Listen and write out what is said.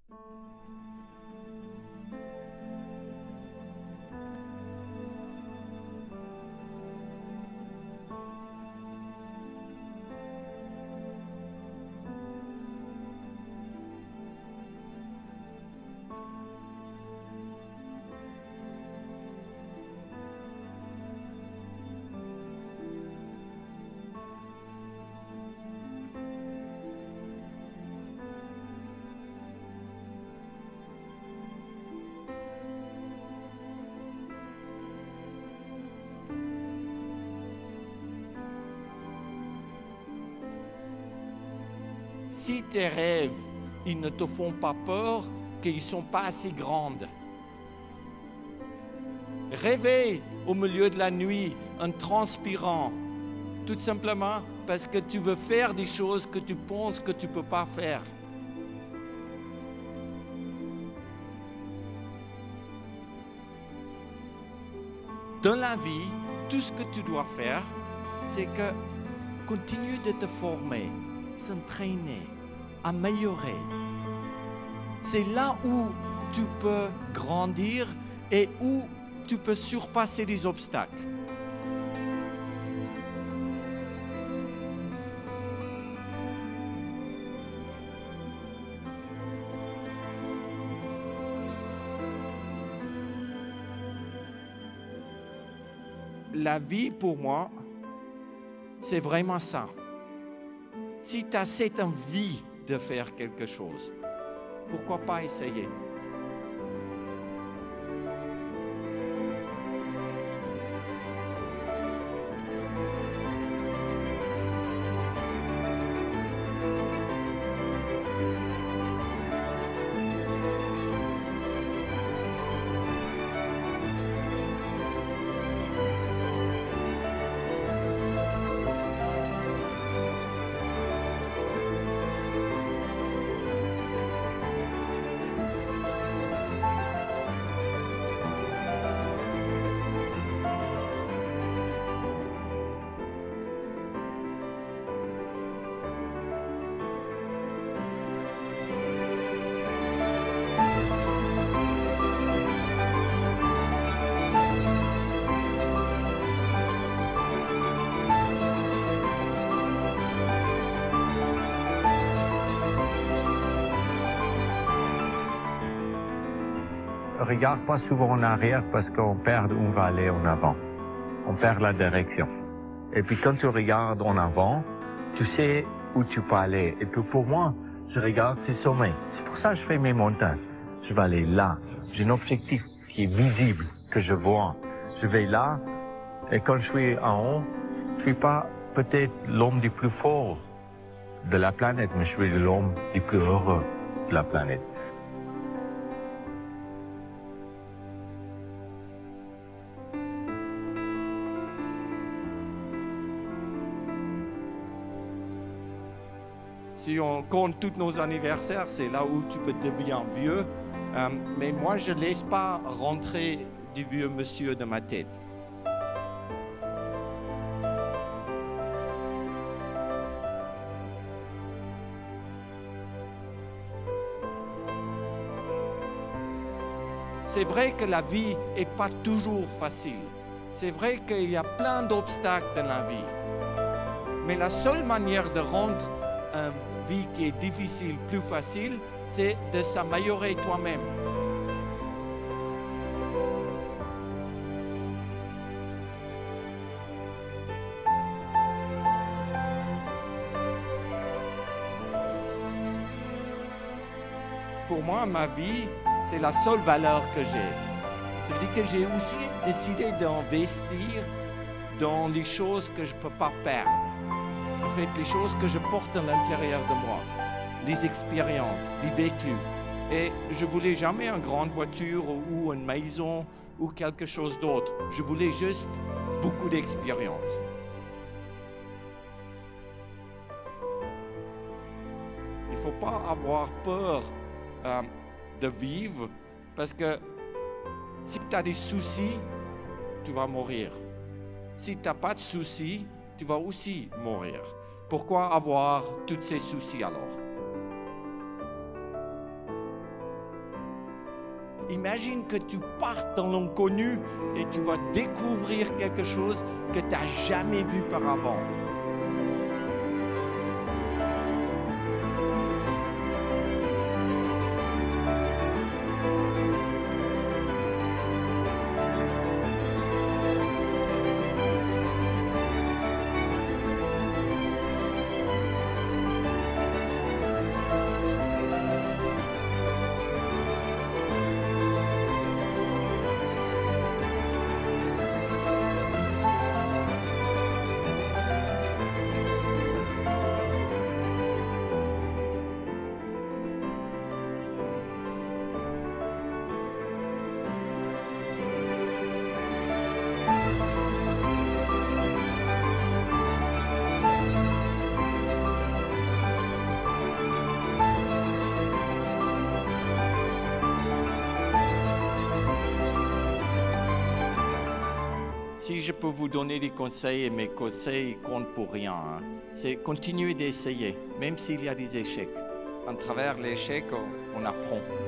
Si tes rêves, ils ne te font pas peur, qu'ils ne sont pas assez grands. Rêver au milieu de la nuit en transpirant, tout simplement parce que tu veux faire des choses que tu penses que tu ne peux pas faire. Dans la vie, tout ce que tu dois faire, c'est que continue de te former, s'entraîner, améliorer. C'est là où tu peux grandir et où tu peux surpasser les obstacles. La vie, pour moi, c'est vraiment ça. Si tu as cette envie de faire quelque chose, pourquoi pas essayer? On ne regarde pas souvent en arrière parce qu'on perd où on va aller en avant. On perd la direction. Et puis quand tu regardes en avant, tu sais où tu peux aller. Et puis pour moi, je regarde ces sommets. C'est pour ça que je fais mes montagnes. Je vais aller là. J'ai un objectif qui est visible, que je vois. Je vais là. Et quand je suis en haut, je ne suis pas peut-être l'homme le plus fort de la planète, mais je suis l'homme le plus heureux de la planète. Si on compte tous nos anniversaires, c'est là où tu peux devenir vieux. Mais moi, je ne laisse pas rentrer du vieux monsieur dans ma tête. C'est vrai que la vie n'est pas toujours facile. C'est vrai qu'il y a plein d'obstacles dans la vie. Mais la seule manière de rendre une vie qui est difficile plus facile, c'est de s'améliorer toi-même. Pour moi, ma vie, c'est la seule valeur que j'ai. Ça veut dire que j'ai aussi décidé d'investir dans les choses que je ne peux pas perdre. En fait, les choses que je porte à l'intérieur de moi, les expériences, les vécus. Et je ne voulais jamais une grande voiture ou une maison ou quelque chose d'autre. Je voulais juste beaucoup d'expérience. Il ne faut pas avoir peur de vivre parce que si tu as des soucis, tu vas mourir. Si tu n'as pas de soucis, tu vas aussi mourir. Pourquoi avoir tous ces soucis alors? Imagine que tu partes dans l'inconnu et tu vas découvrir quelque chose que tu n'as jamais vu par avant. Si je peux vous donner des conseils, et mes conseils comptent pour rien, c'est continuer d'essayer, même s'il y a des échecs. À travers l'échec, on apprend.